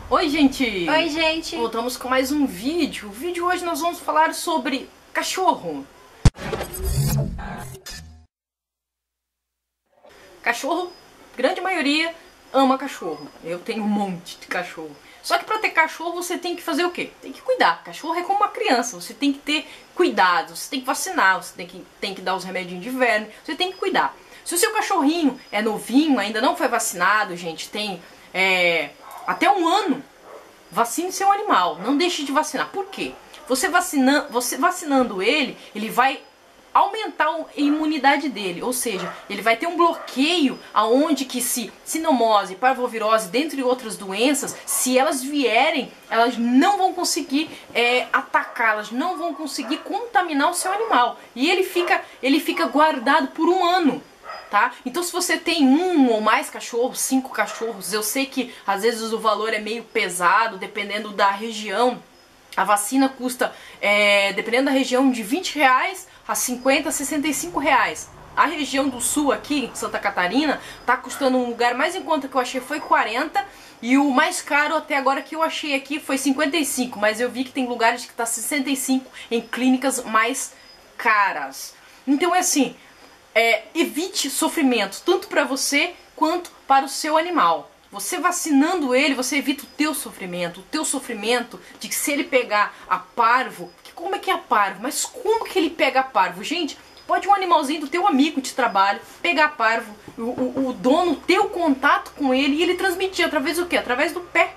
Oi, gente! Oi, gente! Voltamos com mais um vídeo. O vídeo hoje nós vamos falar sobre cachorro. Cachorro, grande maioria ama cachorro. Eu tenho um monte de cachorro. Só que para ter cachorro você tem que fazer o quê? Tem que cuidar. Cachorro é como uma criança. Você tem que ter cuidado, você tem que vacinar, você tem que dar os remedinhos de verme, você tem que cuidar. Se o seu cachorrinho é novinho, ainda não foi vacinado, gente, tem até um ano, vacine seu animal. Não deixe de vacinar. Por quê? Você vacinando ele, ele vai aumentar a imunidade dele, ou seja, ele vai ter um bloqueio aonde que se sinomose, parvovirose, dentre outras doenças, se elas vierem, elas não vão conseguir atacar, elas não vão conseguir contaminar o seu animal. E ele fica guardado por um ano. Tá? Então se você tem um ou mais cachorros, 5 cachorros, eu sei que às vezes o valor é meio pesado, dependendo da região. A vacina custa, dependendo da região, de R$20 a 50, 65 reais. A região do sul aqui, Santa Catarina, tá custando, um lugar mais em conta que eu achei foi 40 e o mais caro até agora que eu achei aqui foi 55, mas eu vi que tem lugares que tá 65 em clínicas mais caras. Então é assim, evite sofrimento, tanto para você quanto para o seu animal. Você vacinando ele, você evita o teu sofrimento de que se ele pegar a parvo, como é que é a parvo? Mas como que ele pega a parvo? Gente, pode um animalzinho do teu amigo de trabalho pegar a parvo, o dono ter o contato com ele e ele transmitir através do quê? Através do pé.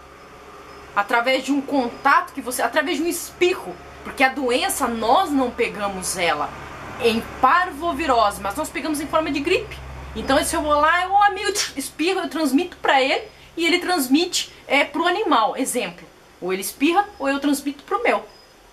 Através de um contato que você, através de um espirro, porque a doença nós não pegamos ela em parvovirose, mas nós pegamos em forma de gripe. Então se eu vou lá, o amigo espirra, eu transmito para ele e ele transmite pro animal. Exemplo, ou ele espirra ou eu transmito pro meu.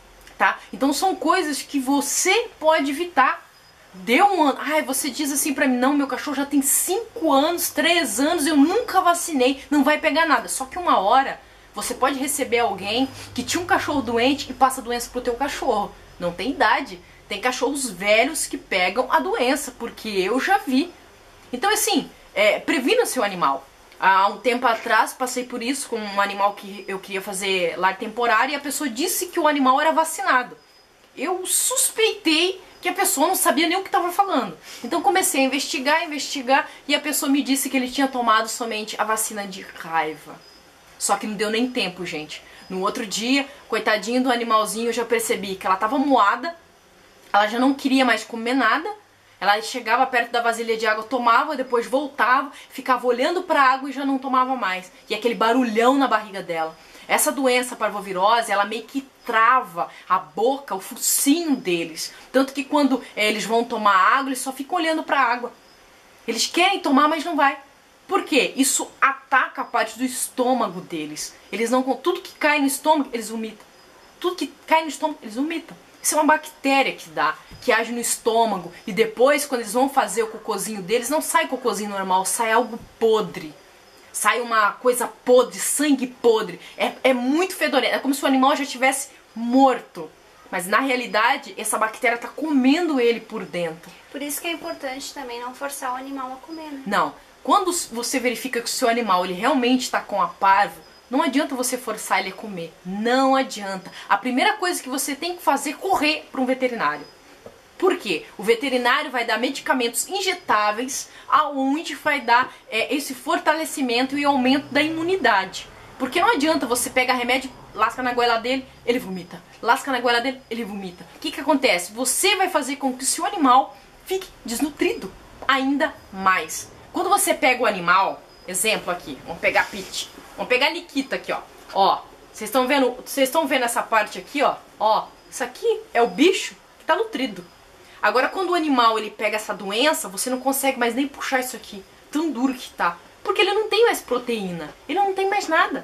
Tá? Então são coisas que você pode evitar. Deu um ano, você diz assim pra mim, não, meu cachorro já tem 5 anos, 3 anos, eu nunca vacinei, não vai pegar nada. Só que uma hora você pode receber alguém que tinha um cachorro doente e passa a doença pro teu cachorro. Não tem idade. Tem cachorros velhos que pegam a doença, porque eu já vi. Então assim, previna seu animal. Há um tempo atrás passei por isso com um animal que eu queria fazer lar temporário e a pessoa disse que o animal era vacinado. Eu suspeitei que a pessoa não sabia nem o que estava falando. Então comecei a investigar e a pessoa me disse que ele tinha tomado somente a vacina de raiva. Só que não deu nem tempo, gente. No outro dia, coitadinho do animalzinho, eu já percebi que ela estava moada. Ela já não queria mais comer nada. Ela chegava perto da vasilha de água, tomava, depois voltava, ficava olhando para a água e já não tomava mais. E aquele barulhão na barriga dela. Essa doença, a parvovirose, ela meio que trava a boca, o focinho deles. Tanto que quando eles vão tomar água, eles só ficam olhando para a água. Eles querem tomar, mas não vai. Por quê? Isso ataca a parte do estômago deles. Eles não, tudo que cai no estômago, eles vomitam. Tudo que cai no estômago, eles vomitam. Isso é uma bactéria que age no estômago. E depois, quando eles vão fazer o cocôzinho deles, não sai cocôzinho normal, sai algo podre. Sai uma coisa podre, sangue podre. É muito fedorento. É como se o animal já estivesse morto. Mas na realidade, essa bactéria está comendo ele por dentro. Por isso que é importante também não forçar o animal a comer, né? Não. Quando você verifica que o seu animal ele realmente está com a parvo, não adianta você forçar ele a comer. Não adianta. A primeira coisa que você tem que fazer é correr para um veterinário. Por quê? O veterinário vai dar medicamentos injetáveis aonde vai dar esse fortalecimento e aumento da imunidade. Porque não adianta você pegar remédio, lasca na goela dele, ele vomita. Lasca na goela dele, ele vomita. O que acontece? Você vai fazer com que o seu animal fique desnutrido ainda mais. Quando você pega o animal, exemplo aqui, vamos pegar a Pete. Vamos pegar a Nikita aqui, ó. Ó, vocês estão vendo essa parte aqui, ó? Ó, isso aqui é o bicho que tá nutrido. Agora, quando o animal ele pega essa doença, você não consegue mais nem puxar isso aqui. Tão duro que tá. Porque ele não tem mais proteína. Ele não tem mais nada.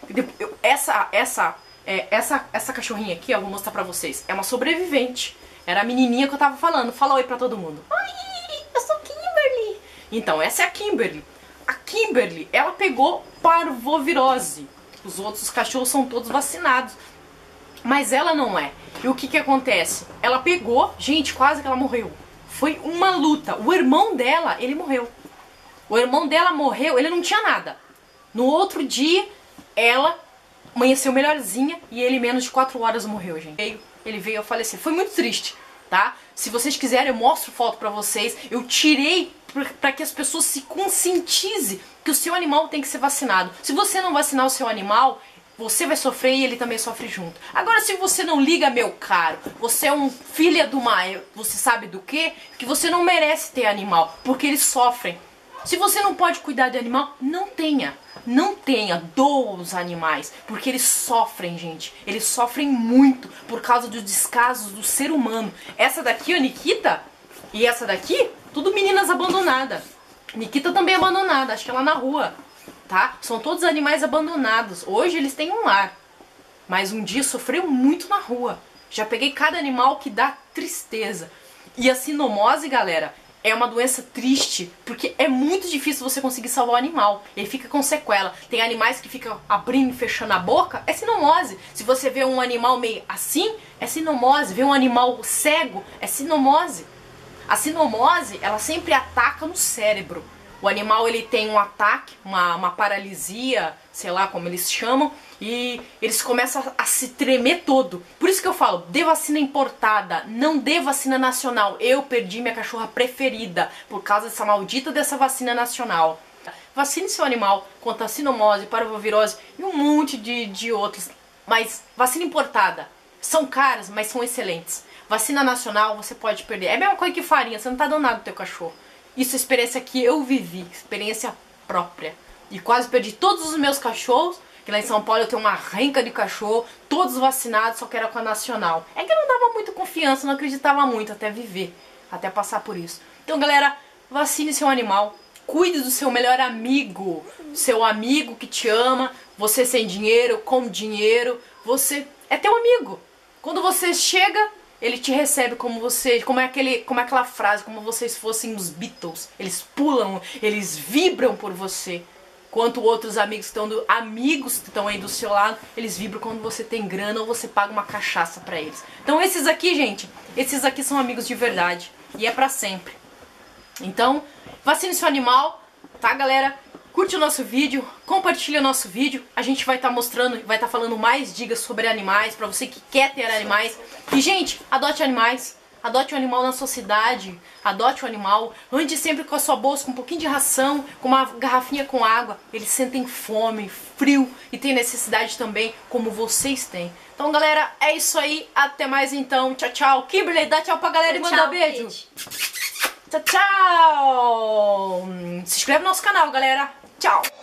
Essa cachorrinha aqui, ó, vou mostrar pra vocês. É uma sobrevivente. Era a menininha que eu tava falando. Fala oi pra todo mundo. Oi, eu sou Kimberly. Então, essa é a Kimberly. A Kimberly, ela pegou parvovirose. Os outros cachorros são todos vacinados. Mas ela não é. E o que acontece? Ela pegou, gente, quase que ela morreu. Foi uma luta. O irmão dela, ele morreu. O irmão dela morreu, ele não tinha nada. No outro dia, ela amanheceu melhorzinha e ele em menos de 4 horas morreu, gente. Ele veio a falecer. Foi muito triste, tá? Se vocês quiserem, eu mostro foto pra vocês. Eu tirei pra que as pessoas se conscientizem que o seu animal tem que ser vacinado. Se você não vacinar o seu animal, você vai sofrer e ele também sofre junto. Agora, se você não liga, meu caro, você é um filho do mar, você sabe do quê? Que você não merece ter animal, porque eles sofrem. Se você não pode cuidar de animal, não tenha. Não tenha, doa os animais, porque eles sofrem, gente. Eles sofrem muito por causa dos descasos do ser humano. Essa daqui, a Nikita, e essa daqui, tudo meninas abandonadas. Nikita também é abandonada, acho que ela na rua, tá? São todos animais abandonados. Hoje eles têm um lar, mas um dia sofreu muito na rua. Já peguei cada animal que dá tristeza. E a sinomose, galera, é uma doença triste, porque é muito difícil você conseguir salvar o animal. Ele fica com sequela. Tem animais que ficam abrindo e fechando a boca, é sinomose. Se você vê um animal meio assim, é sinomose. Vê um animal cego, é sinomose. A sinomose, ela sempre ataca no cérebro. O animal, ele tem um ataque, uma paralisia, sei lá como eles chamam, e eles começam a se tremer todo. Por isso que eu falo, dê vacina importada, não dê vacina nacional. Eu perdi minha cachorra preferida por causa dessa maldita dessa vacina nacional. Vacine seu animal contra a sinomose, parvovirose e um monte de outros. Mas vacina importada, são caras, mas são excelentes. Vacina nacional, você pode perder. É a mesma coisa que farinha, você não tá dando nada pro teu cachorro. Isso é experiência que eu vivi, experiência própria. E quase perdi todos os meus cachorros, que lá em São Paulo eu tenho uma renca de cachorro, todos vacinados, só que era com a nacional. É que eu não dava muita confiança, não acreditava muito até viver, até passar por isso. Então, galera, vacine seu animal, cuide do seu melhor amigo, seu amigo que te ama, você sem dinheiro, com dinheiro, você é teu amigo. Quando você chega, ele te recebe como você, como é aquela frase, como vocês fossem os Beatles. Eles pulam, eles vibram por você. Quanto outros amigos que estão aí do seu lado, eles vibram quando você tem grana ou você paga uma cachaça pra eles. Então esses aqui, gente, esses aqui são amigos de verdade. E é pra sempre. Então, vacine seu animal, tá, galera? Curte o nosso vídeo, compartilha o nosso vídeo. A gente vai estar mostrando, vai estar falando mais dicas sobre animais, pra você que quer ter animais. E, gente, adote animais. Adote um animal na sua cidade. Adote um animal. Ande sempre com a sua bolsa, com um pouquinho de ração, com uma garrafinha com água. Eles sentem fome, frio e têm necessidade também, como vocês têm. Então, galera, é isso aí. Até mais, então. Tchau, tchau. Kimberly, dá tchau pra galera e manda beijo. Tchau, tchau. Se inscreve no nosso canal, galera. Tchau.